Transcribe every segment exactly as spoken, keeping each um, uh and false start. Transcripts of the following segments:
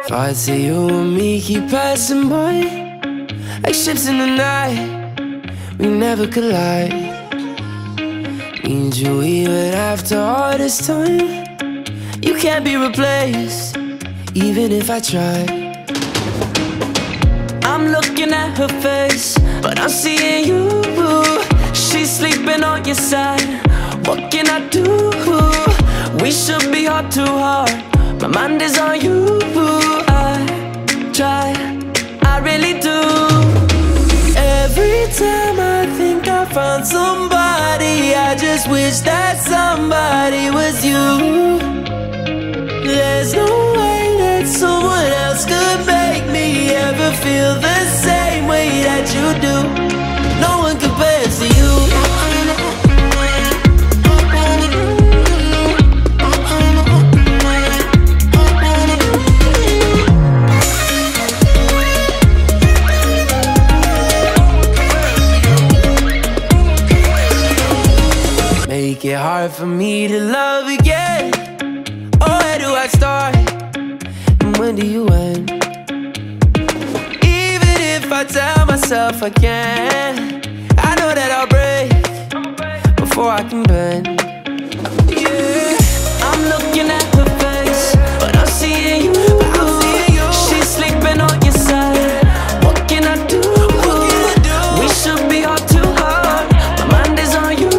Thoughts of you and me keep passing by, like ships in the night, we never collide. Need you even after all this time. You can't be replaced, even if I try. I'm looking at her face, but I'm seeing you. She's sleeping on your side, what can I do? We should be heart to heart, my mind is on you. I try, I really do. Every time I think I found somebody, I just wish that somebody was you. There's no way that someone else could make me ever feel the same way that you do. No one compares to you. Make it hard for me to love again. Oh, where do I start? And when do you end? Even if I tell myself I can, I know that I'll break before I can bend. Yeah, I'm looking at her face, but I'm seeing you. She's sleeping on your side, what can I do? We should be heart to heart, my mind is on you.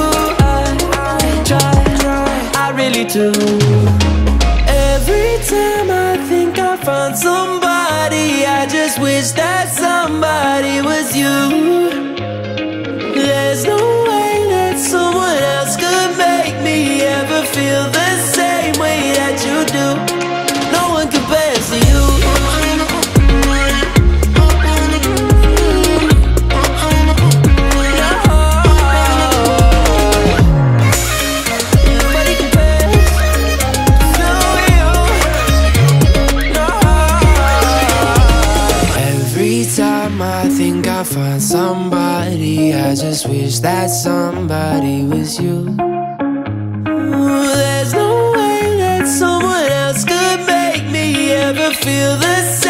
Do. Every time I think I found somebody, I just wish that somebody was you. There's no way that someone else could make me ever feel the same way that you do. No one compares to you. I think I found somebody, I just wish that somebody was you. Ooh, there's no way that someone else could make me ever feel the same.